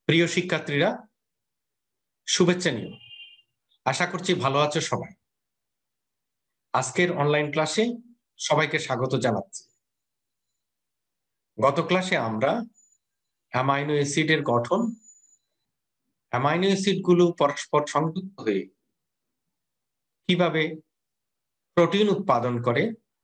প্রিয় শিক্ষার্থীরা, শুভেচ্ছা নিও। আশা করছি ভালো আছো সবাই। আজকের অনলাইন ক্লাসে সবাইকে স্বাগত জানাচ্ছি। গত ক্লাসে আমরা অ্যামাইনো অ্যাসিডের গঠন, অ্যামাইনো অ্যাসিডগুলো পরস্পর সংযুক্ত হয়ে কিভাবে প্রোটিন উৎপাদন করে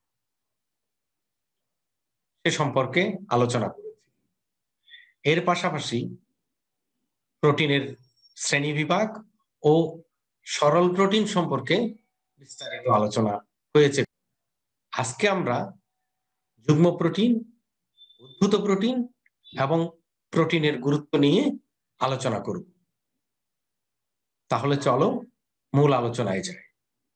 সে সম্পর্কে আলোচনা করেছি। এর পাশাপাশি প্রোটিনের শ্রেণীবিভাগ ও সরল প্রোটিন সম্পর্কে বিস্তারিত আলোচনা হয়েছে। আজকে আমরা যুগ্ম প্রোটিন, উদ্ভূত প্রোটিন এবং প্রোটিনের গুরুত্ব নিয়ে আলোচনা করব। তাহলে চলো মূল আলোচনায় যাই।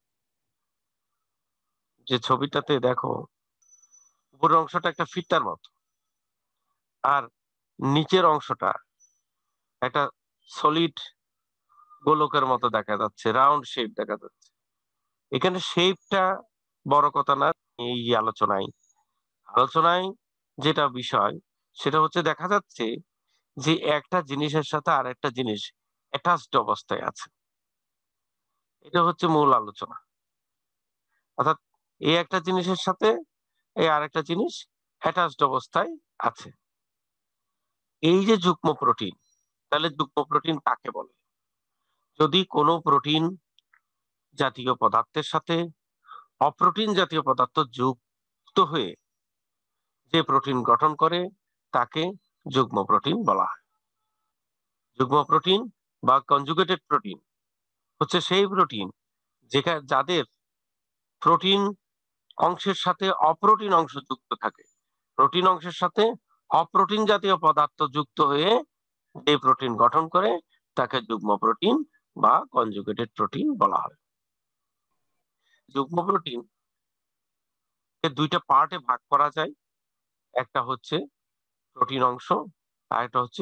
যে ছবিটাতে দেখো, উপরের অংশটা একটা ফিতার মতো, আর নিচের অংশটা একটা সলিড গোলকের মতো দেখা যাচ্ছে, রাউন্ড শেপ দেখা যাচ্ছে। এখানে শেপটা বড় কথা না, এই আলোচনায় যেটা বিষয় সেটা হচ্ছে দেখা যাচ্ছে যে একটা জিনিসের সাথে আর একটা জিনিস অ্যাটাচড অবস্থায় আছে। এটা হচ্ছে মূল আলোচনা। অর্থাৎ এই একটা জিনিসের সাথে এই আরেকটা জিনিস অ্যাটাচড অবস্থায় আছে। এই যে যুগ্ম প্রোটিন, তাহলে যুগ্ম প্রোটিন কাকে বলে? যদি কোনো প্রোটিন জাতীয় পদার্থের সাথে অপ্রোটিন জাতীয় পদার্থ যুক্ত হয়ে যে প্রোটিন গঠন করে তাকে যুগ্ম প্রোটিন বলা হয়। যুগ্ম প্রোটিন বা কনজুগেটেড প্রোটিন হচ্ছে সেই প্রোটিন যাদের প্রোটিন অংশের সাথে অপ্রোটিন অংশ যুক্ত থাকে। প্রোটিন অংশের সাথে অপ্রোটিন জাতীয় পদার্থ যুক্ত হয়ে যে প্রোটিন গঠন করে তাকে যুগ্ম প্রোটিন বা কনজুগেটেড প্রোটিন বলা হয়। যুগ্ম প্রোটিন কে দুইটা পার্টে ভাগ করা যায়। একটা হচ্ছে প্রোটিন অংশ, আর একটা হচ্ছে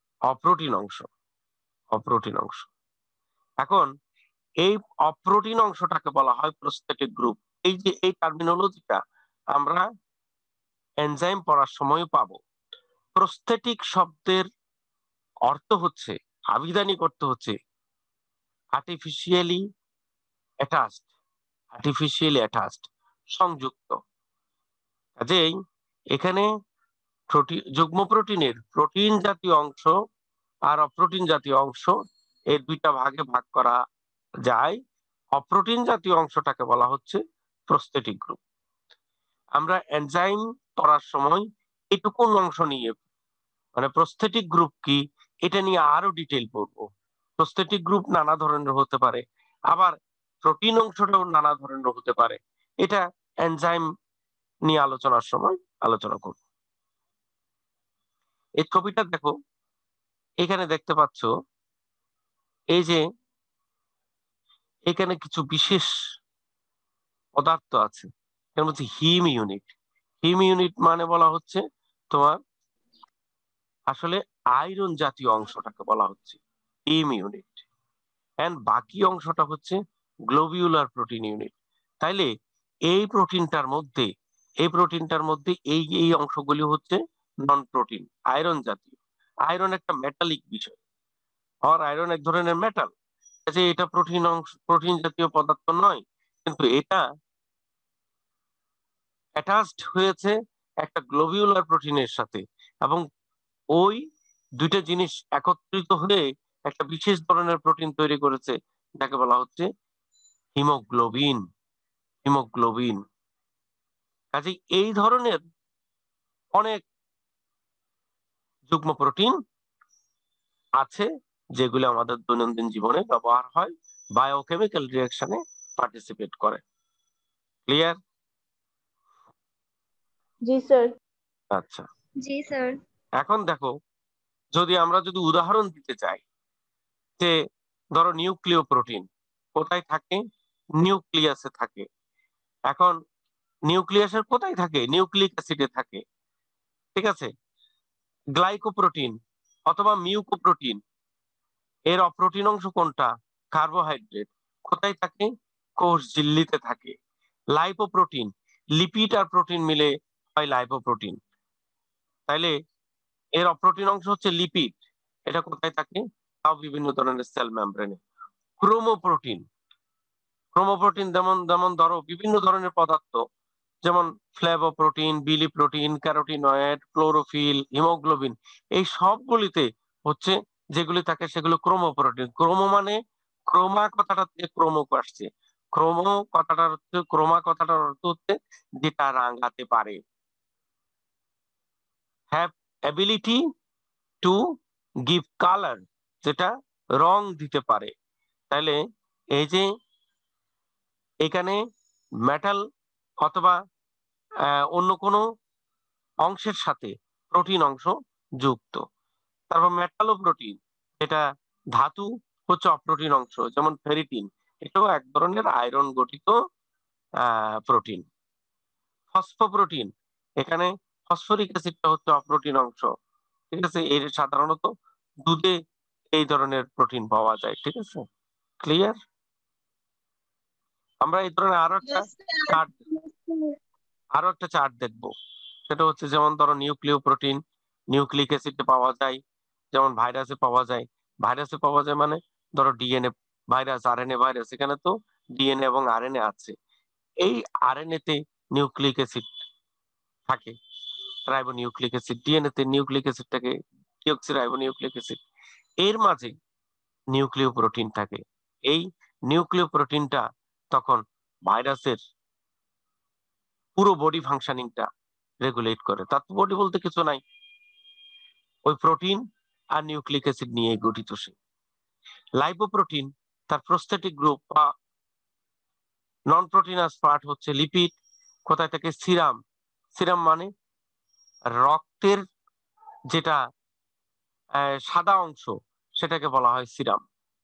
অপ্রোটিন অংশ। এখন এই অপ্রোটিন অংশটাকে বলা হয় প্রোস্থেটিক গ্রুপ। এই টার্মিনোলজিটা আমরা এনজাইম পড়ার সময় পাবো। প্রোস্থেটিক শব্দের অর্থ হচ্ছে, আবিধানিক অর্থ হচ্ছে আর্টিফিশিয়ালি অ্যাটাচড, সংযুক্ত। কাজেই এখানে যুগ্ম প্রোটিনের প্রোটিন জাতীয় অংশ আর অপ্রোটিন জাতীয় অংশ, এর দুইটা ভাগে ভাগ করা যায়। অপ্রোটিন জাতীয় অংশটাকে বলা হচ্ছে প্রোস্থেটিক গ্রুপ। আমরা এনজাইম পড়ার সময় এটুকুন অংশ নিয়ে, মানে প্রোস্থেটিক গ্রুপ কি, এটা নিয়ে আরো ডিটেইল পড়বো। প্রোস্থেটিক গ্রুপ নানা ধরনের হতে পারে, আবার প্রোটিন অংশটাও নানা ধরনের হতে পারে। এটা এনজাইম নিয়ে আলোচনার সময় আলোচনা করব। এই ছবিটা দেখো, এখানে দেখতে পাচ্ছ এই যে এখানে কিছু বিশেষ পদার্থ আছে। এর মধ্যে হিম ইউনিট মানে বলা হচ্ছে তোমার আসলে আয়রন জাতীয় অংশটাকে বলা হচ্ছে হিম ইউনিট, এন্ড বাকি অংশটা হচ্ছে গ্লোবিউলার প্রোটিন ইউনিট। তাইলে এই প্রোটিনটার মধ্যে এই অংশগুলি হচ্ছে নন প্রোটিন, আয়রন জাতীয়। আয়রন একটা মেটালিক বিষয়, আর আয়রন এক ধরনের মেটাল। যে এটা প্রোটিন জাতীয় পদার্থ নয়, কিন্তু এটা অ্যাটাচড হয়েছে একটা গ্লোবিউলার প্রোটিনের সাথে, এবং ওই দুইটা জিনিস একত্রিত হয়ে একটা বিশেষ ধরনের প্রোটিন তৈরি করেছে, যাকে বলা হচ্ছে হিমোগ্লোবিন। কাজেই এই ধরনের অনেক যুগ্ম প্রোটিন আছে যেগুলো আমাদের দৈনন্দিন জীবনে ব্যবহার হয়, বায়োকেমিক্যাল রিঅ্যাকশনে পার্টিসিপেট করে। ক্লিয়ার? জি স্যার। আচ্ছা, জি স্যার। এখন দেখো, আমরা যদি উদাহরণ দিতে চাই, যে ধরো নিউক্লিয় প্রোটিন কোথায় থাকে? নিউক্লিয়াসে থাকে। এখন নিউক্লিয়াসের কোথায় থাকে? নিউক্লিক অ্যাসিডে থাকে। ঠিক আছে। গ্লাইকোপ্রোটিন অথবা মিউকোপ্রোটিন, এর অপ্রোটিন অংশ কোনটা? কার্বোহাইড্রেট। কোথায় থাকে? কোষ ঝিল্লিতে থাকে। লাইপোপ্রোটিন, লিপিড আর প্রোটিন মিলে হয় লাইপোপ্রোটিন। তাইলে এর অপ্রোটিন অংশ হচ্ছে লিপিড, এটা কোথায় থাকে? তাও বিভিন্ন ধরনের সেল মেমব্রেনে। ক্রোমোপ্রোটিন, ক্রোমোপ্রোটিন যেমন যেমন ধরো বিভিন্ন ধরনের পদার্থ, যেমন flavoprotein, biliprotein, carotenoid, chlorophyll, haemoglobin, এই সবগুলিতে হচ্ছে যেগুলি থাকে সেগুলো ক্রোমোপ্রোটিন। ক্রোমো মানে ক্রোমা কথাটা থেকে ক্রোমো আসছে। ক্রোমো কথাটার হচ্ছে, ক্রোমা কথাটার অর্থ হচ্ছে যেটা রাঙাতে পারে, have ability to give colour, যেটা রং দিতে পারে। তাহলে এই যে এখানে মেটাল অথবা অন্য কোনো অংশের সাথে প্রোটিন অংশ যুক্ত। তারপর মেটালোপ্রোটিন, এটা ধাতু হচ্ছে অপ্রোটিন অংশ, যেমন ফেরিটিন, এটাও এক ধরনের আয়রন গঠিত প্রোটিন। ফসফোপ্রোটিন, এখানে ফসফরিক অ্যাসিডটা হচ্ছে অপ্রোটিন অংশ, ঠিক আছে। এর সাধারণত দুধে এই ধরনের প্রোটিন পাওয়া যায়, ঠিক আছে। ক্লিয়ার? আমরা এই ধরনের চার্ট আরো একটা চার্ট দেখবো, সেটা হচ্ছে যেমন ধরো নিউক্লিয় প্রোটিন, নিউক্লিক অ্যাসিডে পাওয়া যায়, যেমন ভাইরাসে পাওয়া যায়। ভাইরাসে পাওয়া যায় মানে ধরো ডিএনএ ভাইরাস, আরএনএ ভাইরাস, এখানে তো ডিএনএ এবং আরএনএ আছে। এই আরএনএ তে নিউক্লিক অ্যাসিড থাকে, রাইবো নিউক্লিক অ্যাসিড। ডিএনএ তে নিউক্লিক অ্যাসিড থাকে, ডিঅক্সিরাইবো নিউক্লিক অ্যাসিড। এর মাঝে নিউক্লিয় প্রোটিন থাকে। এই নিউক্লিয় প্রোটিনটা তখন ভাইরাসের পুরো বডি ফাংশনিংটা রেগুলেট করে। তার বডি বলতে কিছু নাই, ওই প্রোটিন আর নিউক্লিক অ্যাসিড নিয়ে গঠিত সে। লাইপোপ্রোটিন তার প্রোস্থেটিক গ্রুপ বা নন প্রোটিনাস পার্ট হচ্ছে লিপিড। কোথায় থাকে? সিরাম। সিরাম মানে রক্তের যেটা সাদা অংশ, সেটাকে বলা হয় সিরাম।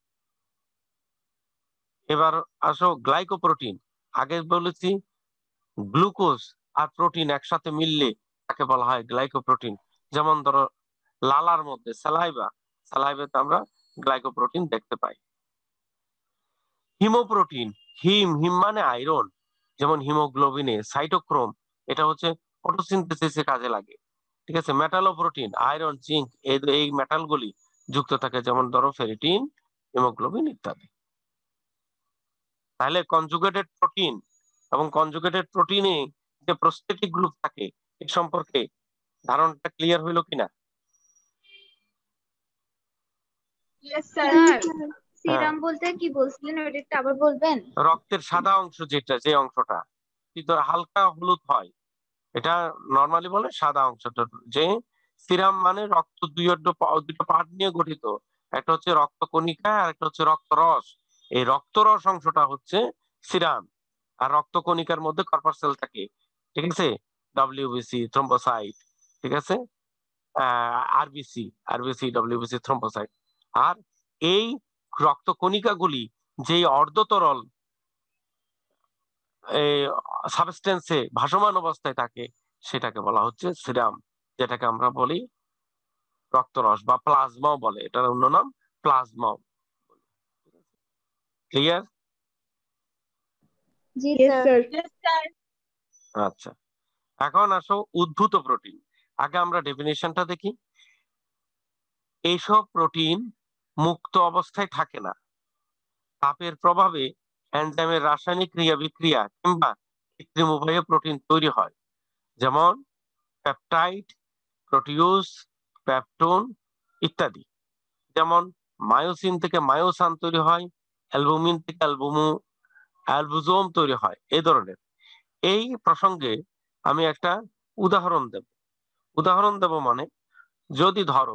এবার আসো গ্লাইকোপ্রোটিন। আগে বলেছি গ্লুকোজ আর প্রোটিন একসাথে মিললে তাকে বলা হয় গ্লাইকোপ্রোটিন। যেমন ধরো লালার মধ্যে স্যালাইভা, স্যালাইভাতে আমরা গ্লাইকোপ্রোটিন দেখতে পাই। হিমোপ্রোটিন, হিম, হিম মানে আয়রন, যেমন হিমোগ্লোবিনে সাইটোক্রোম, এটা হচ্ছে ফটোসিনথেসিসে কাজে লাগে, ঠিক আছে। মেটালোপ্রোটিন, আয়রন, জিঙ্ক, এই মেটালগুলি যুক্ত থাকে, যেমন ধরো ফেরিটিন, হিমোগ্লোবিন ইত্যাদি। তাহলে কনজুগেটেড প্রোটিন এবং কনজুগেটেড প্রোটিনে যে প্রস্থেটিক গ্রুপ থাকে এ সম্পর্কে ধারণাটা ক্লিয়ার হইলো কিনা? স্যার হ্যাঁ, সিরাম বলতে কি বলছিলেন, ওটা একটু আবার বলবেন? রক্তের সাদা অংশ, যেটা যে অংশটা কি ধর হালকা হলুদ হয়, এটা নরমালি বলে সাদা অংশটা। যে সিরাম মানে রক্ত দুটো পার্ট নিয়ে গঠিত, একটা হচ্ছে রক্ত কণিকা আর একটা হচ্ছে রক্তরস। এই রক্তরস অংশটা হচ্ছে সিরাম। আর রক্ত কণিকার মধ্যে কর্পাসেল থাকে, ঠিক আছে, ডব্লিউবিসি, থ্রম্বোসাইট, ঠিক আছে, আরবিসি, আরবিসি, ডব্লিউবিসি, থ্রম্বোসাইট। আর এই রক্ত কণিকাগুলি যেই অর্ধতরল সাবস্টেন্সে ভাসমান অবস্থায় থাকে সেটাকে বলা হচ্ছে সিরাম, যেটাকে আমরা বলি রক্তরস বা প্লাজমাও বলে, এটার অন্য নাম প্লাজমাও। ক্লিয়ার? জি স্যার। আচ্ছা, এখন আসো উদ্ভূত প্রোটিন। আগে আমরা ডেফিনেশনটা দেখি। এইসব প্রোটিন মুক্ত অবস্থায় থাকে না, তাপের প্রভাবে এনজাইমের রাসায়নিক ক্রিয়া বিক্রিয়া কিংবা কৃত্রিম উপায়ে প্রোটিন তৈরি হয়, যেমন পেপটাইড, প্রোটিউস, পেপটোন ইত্যাদি। যেমন মায়োসিন থেকে মায়োসান তৈরি হয়, অ্যালবুমিন থেকে অ্যালবুজোম তৈরি হয়, এই ধরনের। এই প্রসঙ্গে আমি একটা উদাহরণ দেব মানে, যদি ধরো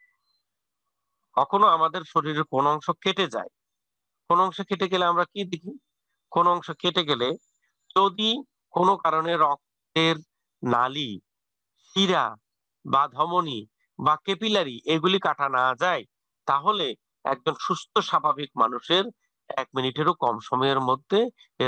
কখনো আমাদের শরীরের কোন অংশ কেটে যায়, কোন অংশ কেটে গেলে আমরা কি দেখি? কোন অংশ কেটে গেলে যদি কোনো কারণে রক্তের নালী, শিরা বা ধমনী বা ক্যাপিলারি এগুলি কাটা না যায়, তাহলে একজন সুস্থ স্বাভাবিক মানুষের 1 মিনিটেরও কম সময়ের মধ্যে এই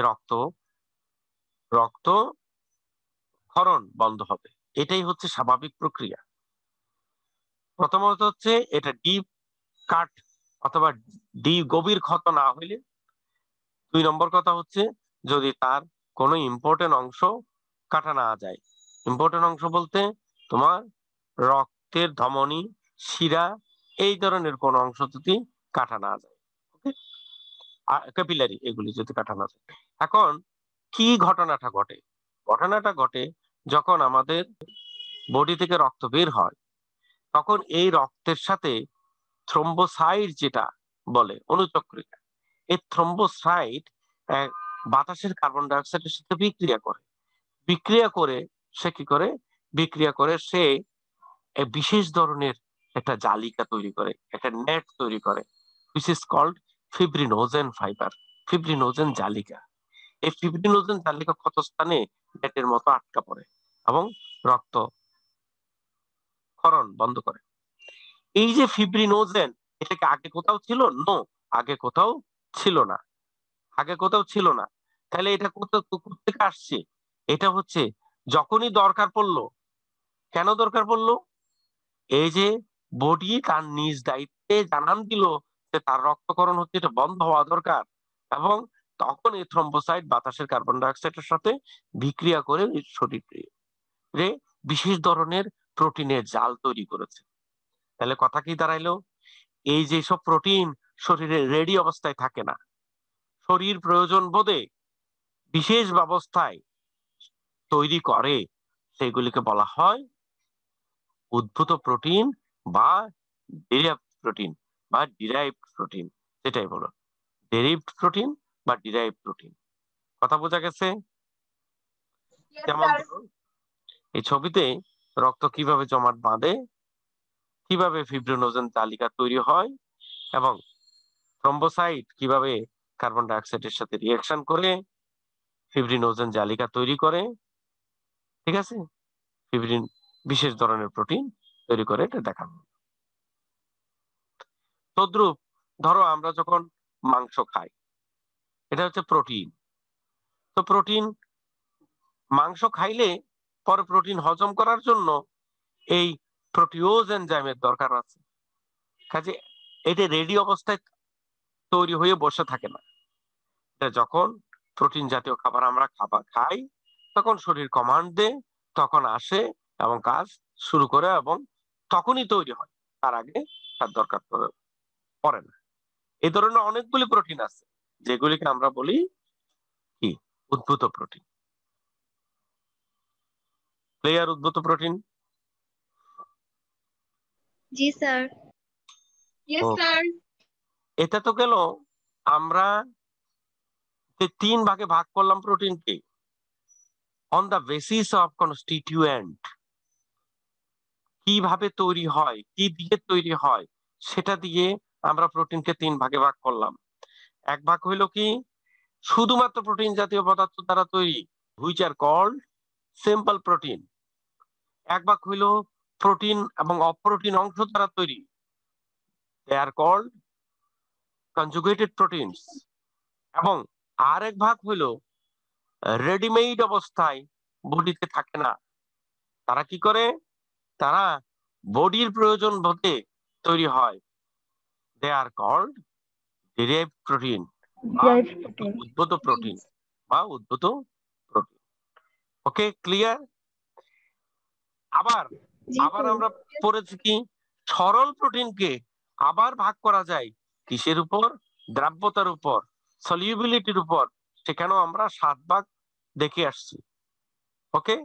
রক্ত ক্ষরণ বন্ধ হবে। এটাই হচ্ছে স্বাভাবিক প্রক্রিয়া। প্রথমত হচ্ছে এটা ডিপ কাট অথবা গভীর ক্ষত না হইলে। 2 নম্বর কথা হচ্ছে যদি তার কোনো ইম্পর্টেন্ট অংশ কাটা না যায়। ইম্পর্টেন্ট অংশ বলতে তোমার রক্তের ধমনী, শিরা এই ধরনের কোন অংশ যদি কাটা না যায়, ওকে, ক্যাপিলারি এগুলি যদি কাটা না যায়। এখন কি ঘটনাটা ঘটে? ঘটনাটা ঘটে যখন আমাদের বডি থেকে রক্ত বের হয়, তখন এই রক্তের সাথে থ্রম্বোসাইট যেটা বলে অনুচক্রিকা, এই থ্রম্বোসাইট বাতাসের কার্বন ডাই অক্সাইডের সাথে বিক্রিয়া করে সে কি করে, বিক্রিয়া করে সে বিশেষ ধরনের একটা জালিকা তৈরি করে, একটা নেট তৈরি করে, which is called fibrinogen fibre, fibrinogen জালিকা। এই ফিব্রিনোজেন জালিকা ক্ষতস্থানে নেটের মতো আটকা পড়ে এবং রক্ত ক্ষরণ বন্ধ করে। এই যে ফিব্রিনোজেন, এটা কি আগে কোথাও ছিল? নো, আগে কোথাও ছিল না, আগে কোথাও ছিল না। তাহলে এটা কোথা থেকে আসছে? এটা হচ্ছে যখনই দরকার পড়লো, কেন দরকার পড়লো? এই যে বডি তার নিজ দায়িত্বে জানান দিল যে তার রক্তক্ষরণ হচ্ছে, এটা বন্ধ হওয়া দরকার, এবং তখন এই থ্রম্বোসাইট বাতাসের কার্বন ডাই অক্সাইডের সাথে বিক্রিয়া করে শরীরে বিশেষ ধরনের প্রোটিনের জাল তৈরি করেছে। তাহলে কথা কি দাঁড়াইলো? এই যে সব প্রোটিন শরীরে রেডি অবস্থায় থাকে না, শরীর প্রয়োজন বোধে বিশেষ ব্যবস্থায় তৈরি করে, সেগুলিকে বলা হয় উদ্ভূত প্রোটিন বা ডেরিভড প্রোটিন বা ডিরাইভড প্রোটিন। সেটাই বলো, ডেরিভড প্রোটিন বা ডিরাইভড প্রোটিন। কথা বোঝা গেছে? যেমন ধরুন এই ছবিতে রক্ত কিভাবে জমাট বাঁধে, কিভাবে ফিব্রিনোজেন তালিকা তৈরি হয়, এবং থ্রম্বোসাইট কিভাবে কার্বন ডাই অক্সাইডের সাথে রিঅ্যাকশন করে ফিব্রিনোজেন জালিকা তৈরি করে, ঠিক আছে, ফিব্রিন বিশেষ ধরনের প্রোটিন তৈরি করে, এটা দেখানো। তদ্রূপ ধরো আমরা যখন মাংস খাই, এটা হচ্ছে প্রোটিন। তো প্রোটিন, মাংস খাইলে পরে প্রোটিন হজম করার জন্য এই প্রোটিওজ এনজাইমের দরকার আছে। কাজে এটা রেডি অবস্থায় তৈরি হয়ে বসে থাকে না। এটা যখন প্রোটিন জাতীয় খাবার আমরা খাই, তখন শরীর কমান্ড দেয়, তখন আসে এবং কাজ শুরু করে, এবং তখনই তৈরি হয়, তার আগে তার দরকার পড়ে না। এই ধরনের অনেকগুলি প্রোটিন আছে যেগুলিকে আমরা বলি কি, উদ্ভূত প্রোটিন। ক্লিয়ার? উদ্ভূত প্রোটিন। জি স্যার। Yes sir. এটা তো গেল আমরা যে 3 ভাগে ভাগ করলাম প্রোটিনকে on the basis of constituent, কিভাবে তৈরি হয়, কি দিয়ে তৈরি হয়, সেটা দিয়ে আমরা প্রোটিনকে 3 ভাগে ভাগ করলাম। এক ভাগ হইলো কি শুধুমাত্র প্রোটিন জাতীয় পদার্থ দ্বারা তৈরি, which are called simple protein. এক ভাগ হইলো প্রোটিন এবং অপ্রোটিন অংশ দ্বারা তৈরি, they are called conjugated proteins. এবং আরেক ভাগ হইলো রেডিমেড অবস্থায়, বডিতে থাকে না, তারা কি করে, তারা বডির প্রয়োজন বোধে তৈরি হয়, they are called derived protein বা উদ্ভূত প্রোটিন বা উদ্ভূত প্রোটিন। ওকে, ক্লিয়ার? আবার আবার আমরা পড়েছি কি সরল প্রোটিনকে আবার ভাগ করা যায় কিসের উপর? দ্রাব্যতার উপর, সলিউবিলিটির উপর। সেখানেও আমরা 7 ভাগ দেখে আসছি। ওকে,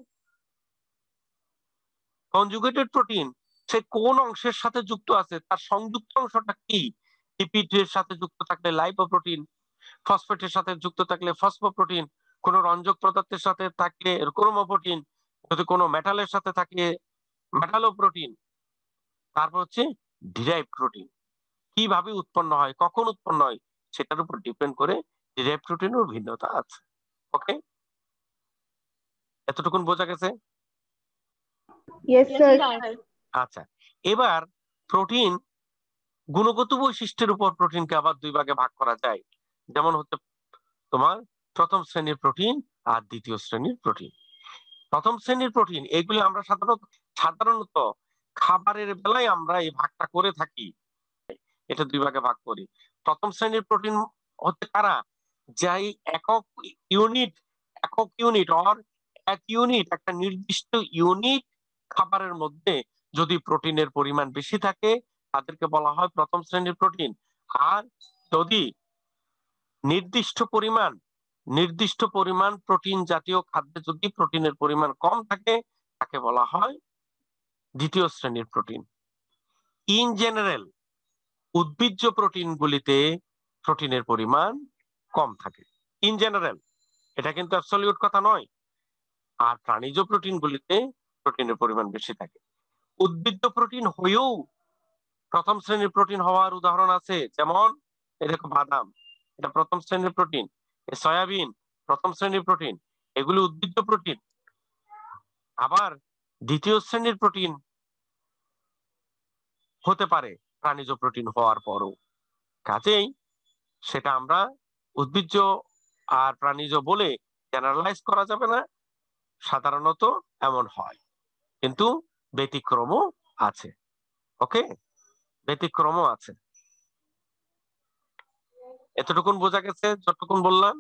কনজুগেটেড প্রোটিন সে কোন অংশের সাথে যুক্ত আছে, তার সংযুক্ত অংশটা কি? লিপিডের সাথে যুক্ত থাকলে লাইপোপ্রোটিন, ফসফেটের সাথে যুক্ত থাকলে ফসফোপ্রোটিন, কোন রঞ্জক পদার্থের সাথে থাকলে ক্রোমোপ্রোটিন, যদি কোনো মেটালের সাথে থাকে মেটালোপ্রোটিন। তারপর হচ্ছে ডিরাইভ প্রোটিন, কিভাবে উৎপন্ন হয়, কখন উৎপন্ন হয়, সেটার উপর ডিপেন্ড করে ডিরাইভ প্রোটিনের ভিন্নতা আছে। ওকে, এতটুকুন বোঝা গেছে? Yes sir. আচ্ছা, এবার প্রোটিন গুণগত বৈশিষ্ট্যের উপর প্রোটিনকে আবার 2 ভাগে ভাগ করা যায়। যেমন হচ্ছে তোমার প্রথম শ্রেণীর প্রোটিন আর দ্বিতীয় শ্রেণীর প্রোটিন। প্রথম শ্রেণীর প্রোটিন এগুলি আমরা সাধারণত খাবারের বেলায় আমরা এই ভাগটা করে থাকি, এটা 2 ভাগে ভাগ করি। প্রথম শ্রেণীর প্রোটিন হচ্ছে কারা? যাই একক ইউনিট অর এক ইউনিট, একটা নির্দিষ্ট ইউনিট খাবারের মধ্যে যদি প্রোটিনের পরিমাণ বেশি থাকে তাদেরকে বলা হয় প্রথম শ্রেণীর প্রোটিন। আর যদি নির্দিষ্ট পরিমাণ প্রোটিন জাতীয় খাদ্যে যদি প্রোটিনের পরিমাণ কম থাকে তাকে বলা হয় দ্বিতীয় শ্রেণীর প্রোটিন। ইন জেনারেল উদ্ভিজ্জ প্রোটিনগুলিতে প্রোটিনের পরিমাণ কম থাকে, ইন জেনারেল, এটা কিন্তু অ্যাবসলিউট কথা নয়। আর প্রাণীজ প্রোটিনগুলিতে প্রোটিনের পরিমাণ বেশি থাকে। উদ্ভিজ্জ প্রোটিন হয়েও প্রথম শ্রেণীর প্রোটিন হওয়ার উদাহরণ আছে, যেমন এই দেখো বাদাম, এটা প্রথম শ্রেণীর প্রোটিন, সয়াবিন প্রথম শ্রেণীর প্রোটিন, এগুলি উদ্ভিজ্জ প্রোটিন। আবার দ্বিতীয় শ্রেণীর প্রোটিন হতে পারে প্রাণীজ প্রোটিন হওয়ার পরও। কাজেই সেটা আমরা উদ্ভিজ্জ আর প্রাণীজ বলে জেনারেলাইজ করা যাবে না, সাধারণত এমন হয়, কিন্তু ব্যতিক্রমও আছে। ওকে, ব্যতিক্রমও আছে। এতটুকুন বোঝা গেছে যতটুকুন বললাম?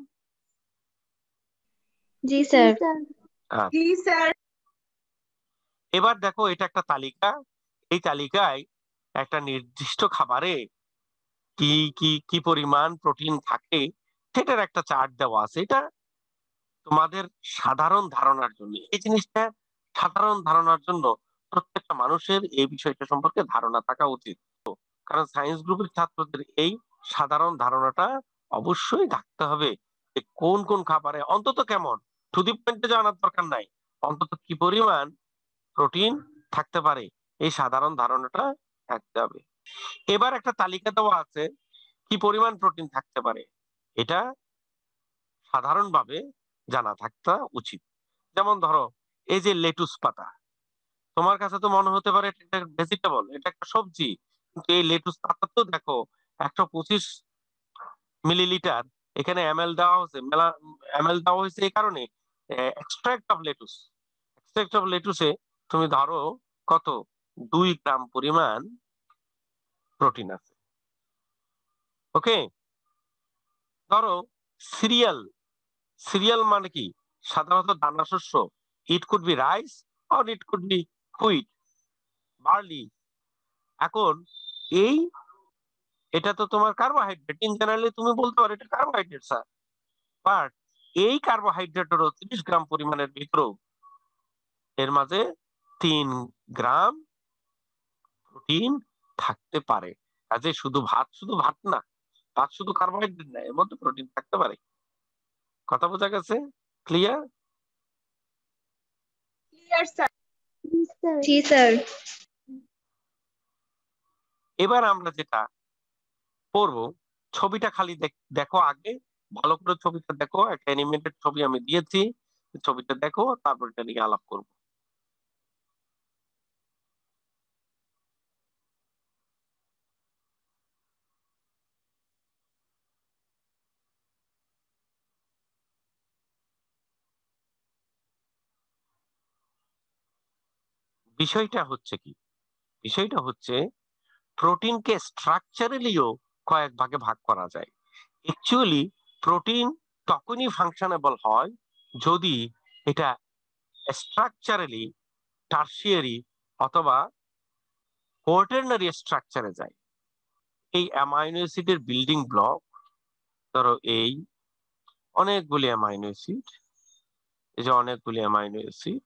জি স্যার। জি স্যার। এবার দেখো, এটা একটা তালিকা, এই তালিকায় একটা নির্দিষ্ট খাবারে কি কি কি পরিমাণ প্রোটিন থাকে সেটার একটা চার্ট দেওয়া আছে। এটা তোমাদের সাধারণ ধারণার জন্য, এই জিনিসটা সাধারণ ধারণার জন্য প্রত্যেকটা মানুষের এই বিষয়টা সম্পর্কে ধারণা থাকা উচিত। কারণ সায়েন্স গ্রুপের ছাত্রদের এই সাধারণ ধারণাটা অবশ্যই থাকতে হবে যে কোন কোন খাবারে অন্তত কেমন, টু দি পয়েন্টে জানার দরকার নাই, অন্তত কি পরিমাণ প্রোটিন থাকতে পারে এই সাধারণ ধারণাটা থাকতে হবে। এবার একটা তালিকা দেওয়া আছে কি পরিমাণ প্রোটিন থাকতে পারে, এটা সাধারণভাবে জানা থাকতে উচিত। যেমন ধরো এই যে লেটুস পাতা, তোমার কাছে তো মনে হতে পারে এটা একটা ভেজিটেবল, এটা একটা সবজি, কিন্তু এই লেটুস পাতা তো দেখো 125 মিলিলিটার এখানে এমএল দেওয়া হয়েছে, এমএল দেওয়া হয়েছে এই কারণে এক্সট্রাক্ট অফ লেটুসে তুমি ধরো কত 2 গ্রাম পরিমাণ প্রোটিন আছে। ওকে, ধরো সিরিয়াল মানে কি, সাধারণত দানা শস্য, it could be rice or it could be wheat, barley. এখন এটা তো তোমার কার্বোহাইড্রেট, ইন জেনারেলি তুমি বলতে পারো এটা কার্বোহাইড্রেট স্যার, বাট এই কার্বোহাইড্রেটেরও 30 গ্রাম পরিমাণের ভিতরেও এর মাঝে 3 গ্রাম প্রোটিন থাকতে পারে। কাজে শুধু ভাত না, ভাত শুধু কার্বোহাইড্রেট না, এর মধ্যে প্রোটিন থাকতে পারে। কথা বোঝা গেছে? ক্লিয়ার? জি স্যার। এবার আমরা যেটা পড়বো, ছবিটা খালি দেখো, আগে ভালো করে ছবিটা দেখো, একটা অ্যানিমেটেড ছবি আমি দিয়েছি, ছবিটা দেখো, তারপর এটা নিয়ে আলাপ করবো। বিষয়টা হচ্ছে কি, বিষয়টা হচ্ছে প্রোটিনকে স্ট্রাকচারালিও কয়েক ভাগে ভাগ করা যায়। অ্যাকচুয়ালি প্রোটিন তখনই ফাংশনেবল হয় যদি এটা স্ট্রাকচারালি টারশিয়ারি অথবা কোয়াটারনারি স্ট্রাকচারে যায়। এই অ্যামাইনো অ্যাসিডের বিল্ডিং ব্লক, ধরো এই অনেকগুলি অ্যামাইনো অ্যাসিড, এই যে অনেকগুলি অ্যামাইনো অ্যাসিড,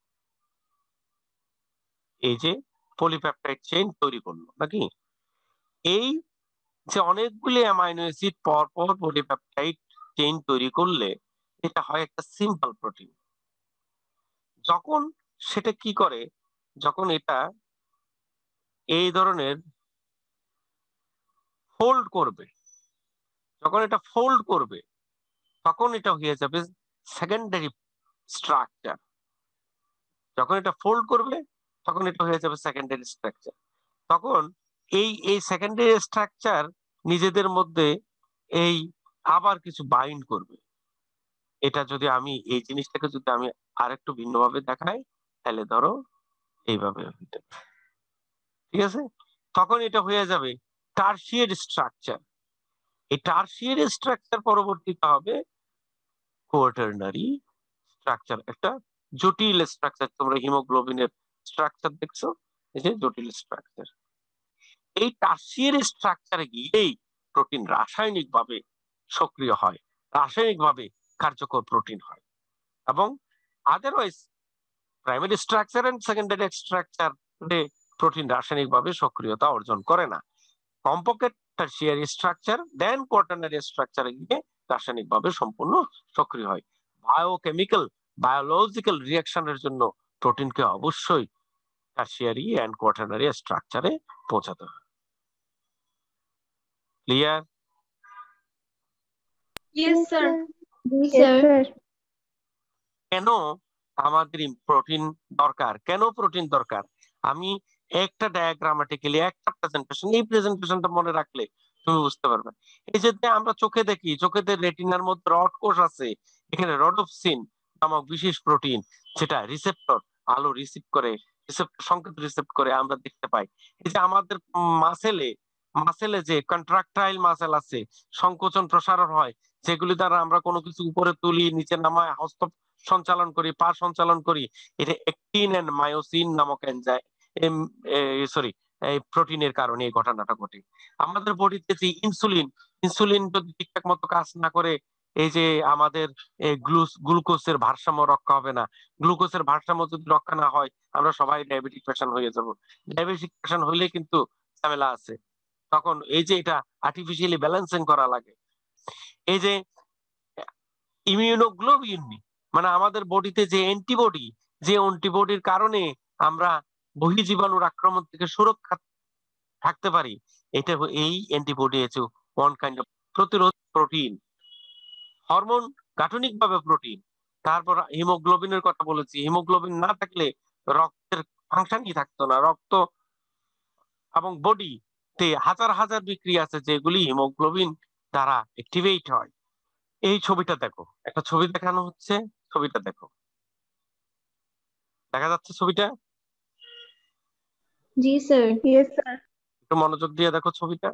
এই যে পলিপেপটাইড চেইন তৈরি করলো নাকি, এই যে অনেকগুলি অ্যামাইনো অ্যাসিড পর পর পলিপেপটাইড চেইন তৈরি করলে এটা হয় একটা সিম্পল প্রোটিন। যখন সেটা কি করে, যখন এটা এই ধরনের ফোল্ড করবে, যখন এটা ফোল্ড করবে তখন এটা হয়ে যাবে সেকেন্ডারি স্ট্রাকচার। যখন এটা ফোল্ড করবে তখন এটা হয়ে যাবে সেকেন্ডারি স্ট্রাকচার। তখন এই সেকেন্ডারি স্ট্রাকচার নিজেদের মধ্যে এই আবার কিছু বাইন্ড করবে। এটা যদি আমি এই জিনিসটাকে যদি আমি আরেকটু ভিন্নভাবে দেখাই, তাহলে ধরো এইভাবে হইতে পারে। ঠিক আছে, তখন এটা হয়ে যাবে টারশিয়ারি স্ট্রাকচার। এই টারশিয়ারি স্ট্রাকচার পরবর্তীতে হবে কোয়াটারনারি স্ট্রাকচার, একটা জটিল স্ট্রাকচার। তোমরা হিমোগ্লোবিনের স্ট্রাকচার দেখছো, এই যে জটিল স্ট্রাকচার। এই টার্সিয়ারি স্ট্রাকচারে গিয়েই প্রোটিন রাসায়নিকভাবে সক্রিয় হয়, রাসায়নিকভাবে কার্যকর প্রোটিন হয়। এবং otherwise primary structure and secondary স্ট্রাকচারে প্রোটিন রাসায়নিকভাবে সক্রিয়তা অর্জন করে না। কমপক্ষে টার্সিয়ারি স্ট্রাকচার দেন কোয়াটারনারি স্ট্রাকচারে গিয়ে রাসায়নিকভাবে সম্পূর্ণ সক্রিয় হয়। বায়োকেমিক্যাল বায়োলজিক্যাল রিঅ্যাকশনের জন্য প্রোটিনকে অবশ্যই টার্সিয়ারি এন্ড কোয়াটারনারি স্ট্রাকচারে পৌঁছাতে হয়। Clear? Yes, sir. Yes, sir. কেন আমাদের প্রোটিন দরকার, কেন প্রোটিন দরকার? আমি একটা ডায়াগ্রামাটিক্যালি একটা প্রেজেন্টেশন, এই প্রেজেন্টেশনটা মনে রাখলে তুমি বুঝতে পারবে। এই যে আমরা চোখে দেখি, চোখেতে রেটিনার মধ্যে রড কোষ আছে, এখানে রডোপসিন নামক বিশেষ প্রোটিন যেটা রিসেপ্টর, আলো রিসিভ করে, রিসেপ্টর সংকেত রিসিভ করে আমরা দেখতে পাই। এই যে আমাদের মাসেলে যে কন্ট্রাকটাইল মাসেল আছে, সংকোচন প্রসারণ হয়, যেগুলি দ্বারা আমরা কোনো কিছু উপরে তুলি, নিচে নামায়, হস্ত সঞ্চালন করি, পা সঞ্চালন করি, এটা অ্যাক্টিন এন্ড মায়োসিন নামক এই প্রোটিনের কারণে এই ঘটনাটা ঘটে। আমাদের বডিতে যে ইনসুলিন যদি ঠিকঠাক মতো কাজ না করে, এই যে আমাদের গ্লুকোজের ভারসাম্য রক্ষা হবে না। গ্লুকোজের ভারসাম্য যদি রক্ষা না হয়, আমরা সবাই ডায়াবেটিক পেশেন্ট হয়ে যাব। ডায়াবেটিক পেশেন্ট হইলে কিন্তু ঝামেলা আছে। তখন এই যে এটা আর্টিফিশিয়ালি ব্যালেন্সিং করা লাগে। এই যে ইমিউনোগ্লোবিন, মানে আমাদের বডিতে যে অ্যান্টিবডি, যে অ্যান্টিবডির কারণে আমরা বহির্জীবাণুর আক্রমণ থেকে সুরক্ষা থাকতে পারি, এটা এই অ্যান্টিবডি হচ্ছে ওয়ান কাইন্ড অফ প্রতিরোধ প্রোটিন, হরমোন গাঠনিকভাবে প্রোটিন। তারপর হিমোগ্লোবিনের কথা বলেছি, হিমোগ্লোবিন না থাকলে রক্তের ফাংশনই থাকতো না। রক্ত এবং বডিতে হাজার হাজার বিক্রিয়া আছে যেগুলি হিমোগ্লোবিন দ্বারা অ্যাক্টিভেট হয়। এই ছবিটা দেখো, একটা ছবি দেখানো হচ্ছে, ছবিটা দেখো, দেখা যাচ্ছে ছবিটা? जी sir. Yes, sir. একটু মনোযোগ দিয়ে দেখো ছবিটা।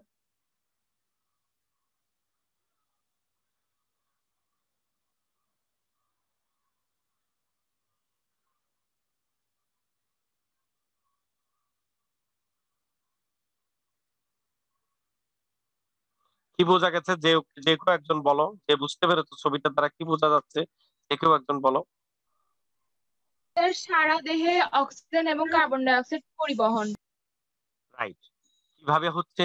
কি বোঝা গেছে? যে যে কেউ একজন বলো, যে বুঝতে পেরেছো ছবিটার দ্বারা কি বোঝা যাচ্ছে, যে কেউ একজন বলো। স্যার, সারা দেহে অক্সিজেন এবং কার্বন ডাই অক্সাইড পরিবহন। রাইট। কিভাবে হচ্ছে?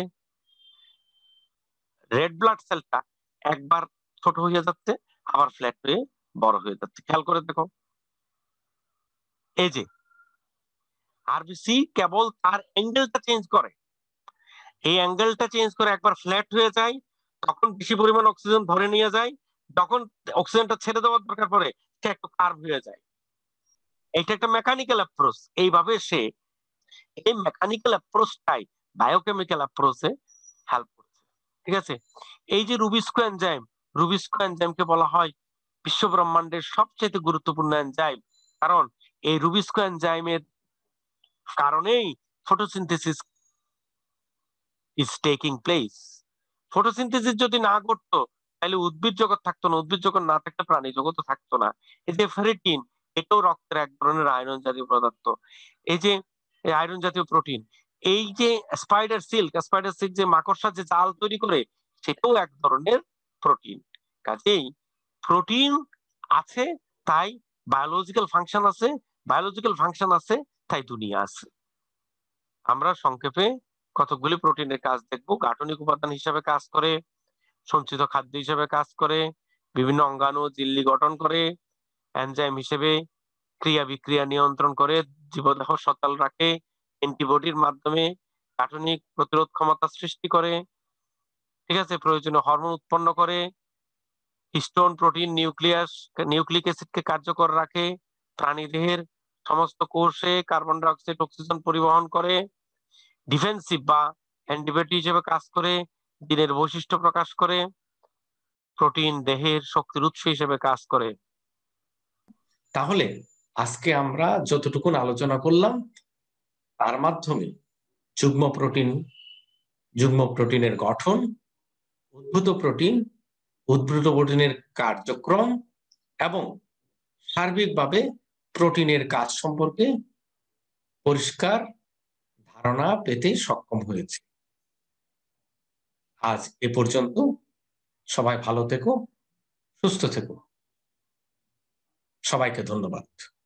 রেড ব্লাড সেলটা একবার ছোট হয়ে যাচ্ছে, আবার ফ্ল্যাট হয়ে বড় হয়ে যাচ্ছে। খেয়াল করে দেখো, এই যে আরবিসি কেবল তার অ্যাঙ্গেলটা চেঞ্জ করে, এই অ্যাঙ্গেলটা চেঞ্জ করে একবার ফ্ল্যাট হয়ে যায়, তখন বেশি পরিমাণ অক্সিজেন ধরে নিয়ে যায়, যখন অক্সিজেনটা ছেড়ে দেওয়ার দরকার পড়ে সে একটু কার্ভ হয়ে যায়। এইটা একটা মেকানিক্যাল অ্যাপ্রোচ। এইভাবে সে এই মেকানিক্যাল অ্যাপ্রোচটাই বায়োকেমিক্যাল অ্যাপ্রোচে হেল্প করছে। ঠিক আছে? এই যে রুবিস্কো এনজাইমকে বলা হয় বিশ্ব ব্রহ্মাণ্ডের সবচেয়ে গুরুত্বপূর্ণ এনজাইম, কারণ এই রুবিস্কো এনজাইমের কারণেই photosynthesis is taking place. Photosynthesis যদি না ঘটতো তাহলে উদ্ভিদ জগৎ থাকতো না, উদ্ভিদ জগৎ না থাকলে প্রাণী জগৎ থাকতো না। এই যে ফেরিটিন, এটাও রক্তের এক ধরনের আয়রন জাতীয় পদার্থ। এই যে আয়রন জাতীয় প্রোটিন, এই যে স্পাইডার সিল্ক যে মাকড়সা যে জাল তৈরি করে, সেটাও এক ধরনের প্রোটিন। কাজেই প্রোটিন আছে তাই বায়োলজিক্যাল ফাংশন আছে, বায়োলজিক্যাল ফাংশন আছে তাই দুনিয়া আছে। আমরা সংক্ষেপে কতগুলি প্রোটিনের কাজ দেখবো। গাঠনিক উপাদান হিসেবে কাজ করে, সঞ্চিত খাদ্য হিসেবে কাজ করে, বিভিন্ন অঙ্গাণু ঝিল্লি গঠন করে, এনজাইম হিসেবে ক্রিয়া বিক্রিয়া নিয়ন্ত্রণ করে, জীবদেহ সচল রাখে, অ্যান্টিবডির মাধ্যমে গাঠনিক প্রতিরোধ ক্ষমতা সৃষ্টি করে, ঠিক আছে, প্রয়োজনীয় হরমোন উৎপন্ন করে, হিস্টোন প্রোটিন নিউক্লিক অ্যাসিডকে কার্যকর রাখে, প্রাণীদেহের সমস্ত কোষে কার্বন ডাই অক্সাইড অক্সিজেন পরিবহন করে, ডিফেন্সিভ বা অ্যান্টিবায়োটিক হিসেবে কাজ করে, জিনের বৈশিষ্ট্য প্রকাশ করে, প্রোটিন দেহের শক্তির উৎস হিসেবে কাজ করে। তাহলে আজকে আমরা যতটুকুন আলোচনা করলাম তার মাধ্যমে যুগ্ম প্রোটিনের গঠন, উদ্ভূত প্রোটিনের কার্যক্রম এবং সার্বিকভাবে প্রোটিনের কাজ সম্পর্কে পরিষ্কার ধারণা পেতে সক্ষম হয়েছে। আজ এ পর্যন্ত। সবাই ভালো থেকো, সুস্থ থেকো। সবাইকে ধন্যবাদ।